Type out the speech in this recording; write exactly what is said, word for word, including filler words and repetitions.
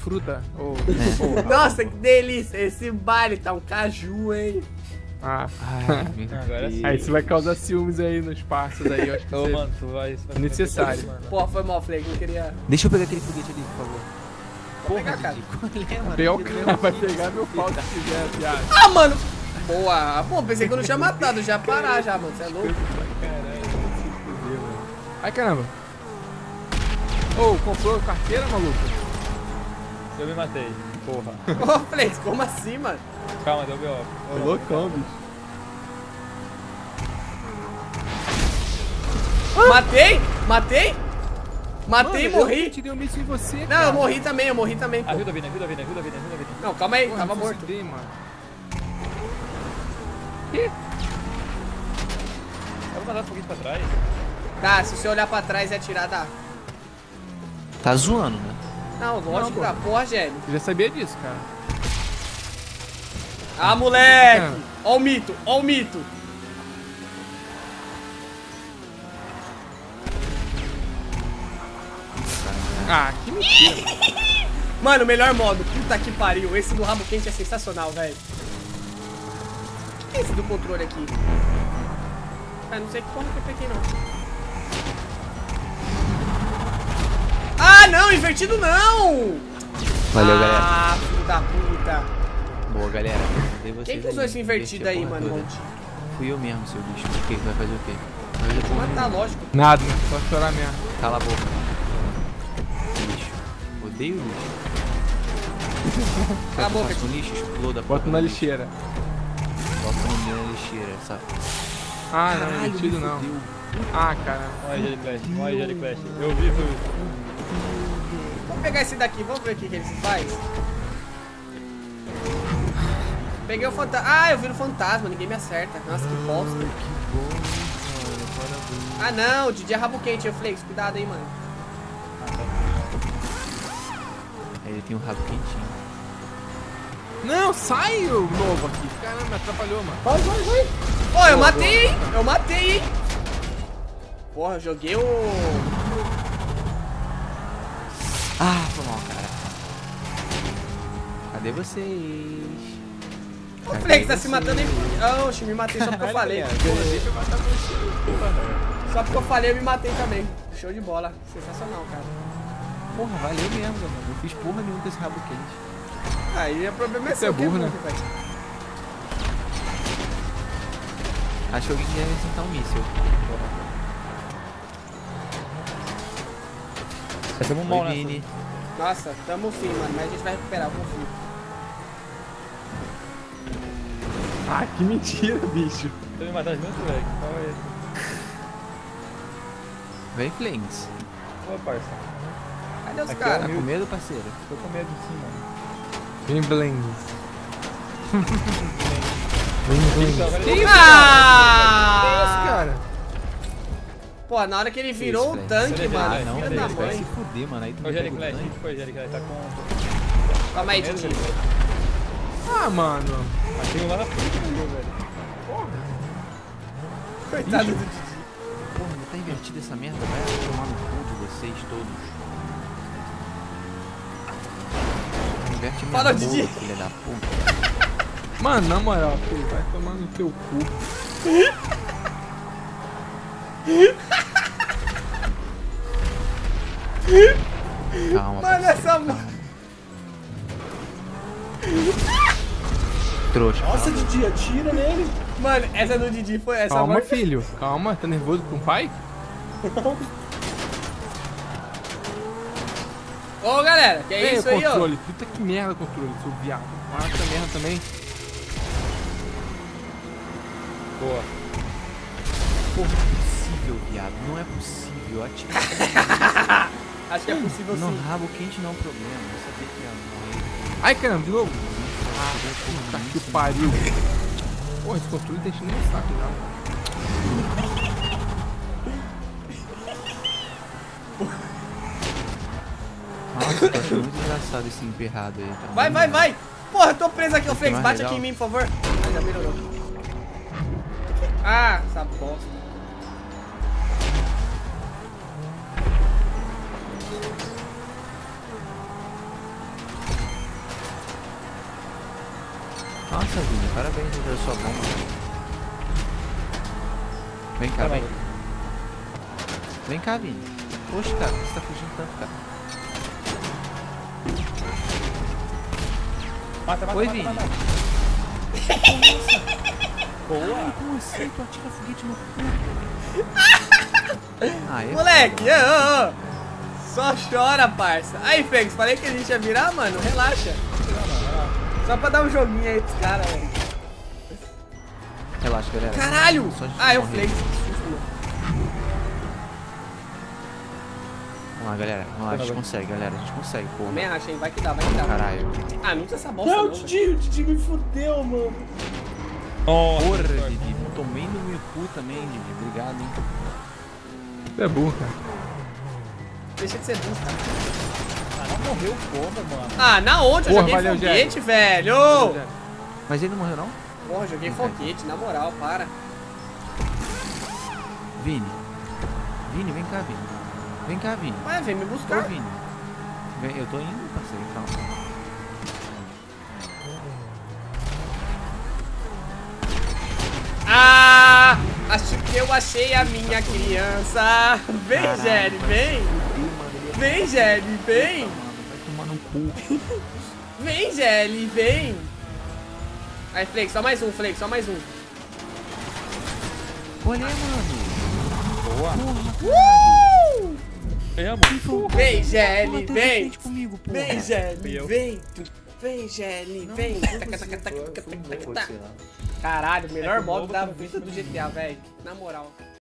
fruta. Oh, é. Nossa, que delícia. Esse baile tá um caju, hein? Ah. Ai, agora sim. Aí você vai causar ciúmes aí nos parças aí, eu acho que Ô, você... mano, tu vai... Tu vai necessário. Pô, foi mal, Flake, não queria... Deixa eu pegar aquele foguete ali, por favor. Porra, pegar, cara. Pegar o cara, vai pegar meu pau se quiser, viado. Ah, mano! Boa! Pô, pensei que eu não tinha matado, já ia parar já, mano. Você é louco? Caralho, se fuder, mano. Ai, caramba. Ô, oh, comprou carteira, maluco? Eu me matei, porra. Ô, Flake, como assim, mano? Calma, deu B O. Ô, loucão, bicho. Matei? Matei? Matei e morri. Eu tirei um míssil em você, Não, cara. eu morri também, eu morri também, pô. Ajuda a vida, ajuda a vida, ajuda a vida, ajuda a vida. Não, calma aí, Pô, tava não morto. consegui, mano. Que? Eu vou mandar o foguete pra trás. Tá, se você olhar pra trás e atirar, dá. Tá zoando, né? Não, lógico que dá. Porra, Gélio. Eu já sabia disso, cara. Ah, moleque! Ó o mito, ó o mito. Ah, que mentira. Mano, o melhor modo. Puta que pariu. Esse do rabo quente é sensacional, velho. O que é esse do controle aqui? Ah, não sei que porra que eu peguei, não. Ah, não! Invertido não! Valeu, ah, galera. Ah, filho da puta. Boa, galera. Quem que usou esse invertido aí, mano? Toda. Fui eu mesmo, seu bicho. O que? Vai fazer o quê? Vou matar, lógico. Nada, né? Só chorar mesmo. Cala a boca. Lixo. Odeio lixo. Cala a boca. Com lixo, exploda. Bota na lixeira. Bota no meio na lixeira, sabe? Ah, não, não é invertido não. Ah, caramba. Olha Jelly Clash, olha Jelly Clash. Eu vi, foi. Vamos pegar esse daqui, vamos ver o que, que ele faz. Peguei o fantasma. Ah, eu vi o fantasma, ninguém me acerta. Nossa, que bosta. Ah, não, o Didi é rabo quente, eu Flakes. Cuidado aí, mano. Ele tem um rabo quentinho. Não, sai o novo aqui. Caramba, atrapalhou, mano. Vai, vai, vai. Pô, eu matei, hein? Eu matei, hein? Porra, eu joguei o... Ah, foi mal, cara. Cadê vocês? O Flex tá se matando aí. Oxe, me matei só porque eu falei. Deixa eu matar você. Só porque eu falei, eu me matei também. Show de bola. Sensacional, cara. Porra, valeu mesmo, mano. Não fiz porra nenhuma com esse rabo quente. Aí o problema é Você seu, é burro, né? Acho que alguém deve sentar um míssil. Tamo mal, né? Vini. Nossa, tamo sim, mano. Mas a gente vai recuperar, eu confio. Ah, que mentira, bicho. Você me matar junto, velho? Qual é esse? Vem, Flames. Ô, parça. Cadê os Aqui caras? Tá com medo, parceiro? Tô com medo sim, mano. Vem, Blends. Vem, Blends. Que isso, Ah! Que isso, cara? Pô, na hora que ele virou Isso, o tanque, velho. mano. Ah, não, Filha velho. da Vai se mãe. fuder, mano. Aí tu Ô, me Jelly pega o Clash, o tanque. que foi, Jelly Clash? Tá com... Calma aí, medo, Didi. velho? Ah, mano. Mas tem um lá na frente, velho. Coitado do Didi. Porra, não tá invertido essa merda? Vai tomar no cu de vocês todos. Inverte minha Fala, boca, Didi. filha da puta. Mano, na moral, filho, vai tomar no teu cu. Calma, Mano, parceiro, essa... calma. Trouxa. Nossa, Didi, atira nele. Mano, essa do Didi foi essa. Calma, agora- filho. Calma, tá nervoso com o pai? Ô, galera, que é Ei, isso aí, ó. controle. Puta que merda, controle, seu viado. Mata essa merda também. Boa. Porra, não é possível, viado. Não é possível. Atira. Acho que é possível Não, sim. rabo quente não é um problema. Eu sabia que ia morrer. Ai, caramba, de novo. Ah, puta que pariu. Porra, esse controle tá enchendo meu saco já. Nossa, eu tô achando muito engraçado esse emperrado aí. Tá Vai, muito vai, legal. vai. Porra, eu tô preso aqui, ô Esse Flex. mais Bate legal. aqui em mim, por favor. Ah, já melhorou. Ah, essa bosta. Nossa, Vini, parabéns pela sua bomba. Vem cá, vem. Vem cá, Vini. Poxa, cara, você tá fugindo tanto, cara. Mata, mata, Oi, mata, Vini. mata. Boa. Como assim? Tu atira foguete no cu? Ah, é Moleque, ô, ô, ô. Só chora, parça. Aí, Fênix, falei que a gente ia virar, mano. Relaxa. Só pra dar um joguinho aí pros caras, velho. Relaxa, galera. Caralho! Só a gente Ah, é o morrer. Flex. Que susto, mano. Vamos lá, galera. Vamos lá, a gente consegue, galera. A gente consegue, porra. Também acha, hein? Vai que dá, vai que dá. Caralho. Ah, não usa essa bosta, Não, não. o velho. Didi, o Didi me fudeu, mano. Nossa, Porra, sorte. Didi. Não tomei no meu cu também, Didi. Obrigado, hein. Tu é burro, cara. Deixa de ser burro, cara. Ah, não morreu como, mano? Ah, na onde? Eu Porra, joguei valeu, foguete, velho! Mas ele não morreu, não? Porra, eu joguei foguete, na moral, para. Vini. Vini, vem cá, Vini. Vem cá, Vini. Ué, vem me Ô, buscar. Vini. Vem, eu tô indo, parceiro, calma. Ah! Acho que eu achei a minha criança. Vem, Caralho, Gelli, vem. Vem, Gelli, vem. Vai tomar no cu. Vem, Gelli, vem. Aí, Flex, só mais um, Flex, só mais um. Olha, mano. Boa. Uh! É, mano. Vem, Gelli, Bateu de vem. frente comigo, porra. Vem, Gelli, Eu. vem. Vem, Gelli, vem. Taca, taca, taca, taca, taca, taca. Caralho, melhor É que o modo lobo da tá vida do G T A, velho. Na moral.